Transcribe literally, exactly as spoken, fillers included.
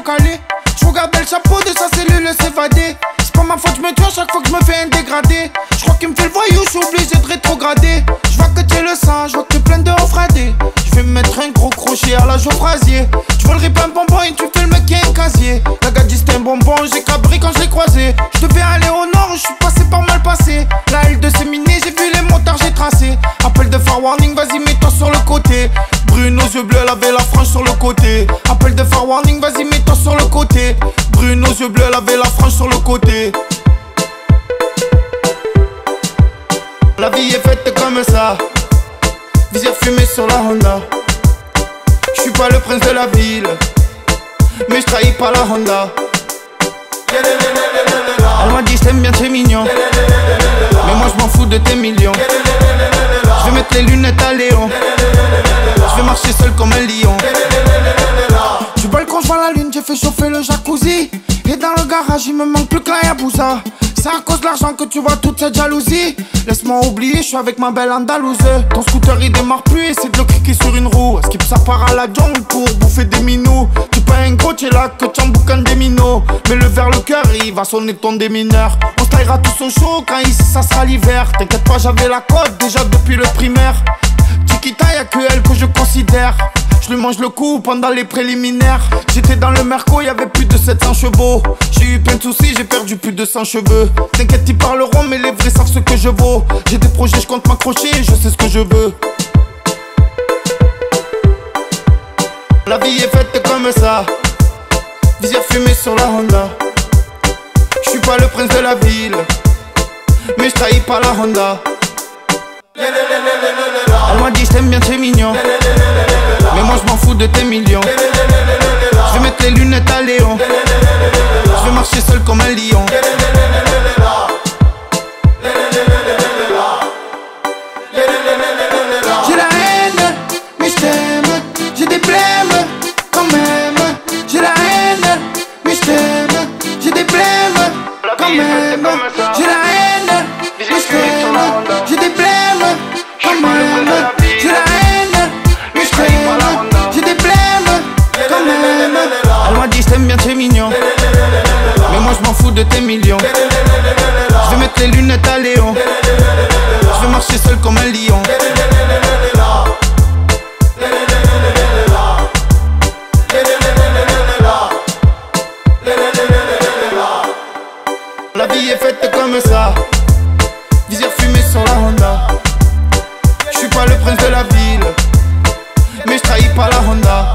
calé. Je regardais le chapeau de sa cellule s'évader. C'est pas ma faute, je me tue à chaque fois que je me fais un dégradé. Je crois qu'il me fait le voyou, je suis obligé de rétrograder. Je vois que t'es le sang, je vois que t'es plein de refradés. Je vais me mettre un gros crochet à la Geoffrasier. Tu veux le rip un bonbon et tu fais le mec qui est un casier. La gadis c'est un bonbon, j'ai cabri quand je l'ai croisé. Je devais aller au nord, je suis passé par mal passé. La L deux c'est miné, j'ai vu les motards, j'ai tracé. Appel de far warning, vas-y mets-toi sur le côté. Brune aux yeux bleus, elle avait la frange sur le côté. Appel de far warning, vas-y mets-toi sur le côté. Brune aux yeux bleus, elle avait la frange sur le côté. La vie est faite comme ça. Visière fumée sur la Honda. Je suis pas le prince de la ville, mais je trahis pas la Honda. Elle m'a dit je t'aime bien, t'es mignon, mais moi je m'en fous de tes millions. Je vais mettre les lunettes à Léon. Je vais marcher seul comme un lion. Du balcon je vois la lune, j'ai fait chauffer le jacuzzi. Et dans le garage il me manque plus que la Yabusa. C'est à cause de l'argent que tu vois toute cette jalousie. Laisse-moi oublier, je suis avec ma belle Andalouse. Ton scooter il démarre plus et c'est de le cliquer sur une roue. Skip ça part à la jungle pour bouffer des minous. Tu pas un gros, t'es là que tu en boucanes des minots. Mais le vers le cœur, il va sonner ton démineur. On se taillera tous au chaud quand ici ça sera l'hiver. T'inquiète pas, j'avais la cote déjà depuis le primaire. Chiquita, y'a que elle que je considère. Je lui mange le coup pendant les préliminaires. J'étais dans le Merco, y'avait plus de sept cents chevaux. J'ai eu plein de soucis, j'ai perdu plus de cent cheveux. T'inquiète, ils parleront, mais les vrais savent ce que je vaux. J'ai des projets, je compte m'accrocher, je sais ce que je veux. La vie est faite comme ça. Visière fumée sur la Honda. Je suis pas le prince de la ville, mais je trahis pas la Honda. Elle m'a dit je t'aime bien, t'es mignon, mais moi je m'en fous de tes millions. Je vais mettre les lunettes à Léon. Je vais marcher seul comme un lion. J'ai la haine, mais je t'aime. J'ai des blêmes, quand même. J'ai la haine, mais je t'aime. J'ai des blêmes, quand même. J'ai la haine, mais je t'aime. J'ai des blêmes, quand même. J'ai la haine, mais je t'aime. J'ai des blêmes, quand même. Elle m'a dit je t'aime bien, t'es mignon, mais moi je m'en fous de tes millions. Je vais mettre les lunettes à Léon. Je vais marcher seul comme un lion. La vie est faite comme ça. Visière fumée sur la Honda. Je suis pas le prince de la ville, mais je trahis pas la Honda.